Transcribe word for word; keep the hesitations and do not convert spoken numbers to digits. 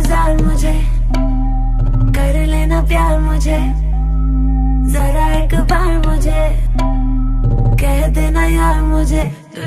इंतजार मुझे, कर लेना प्यार मुझे, जरा एक बार मुझे कह देना यार मुझे।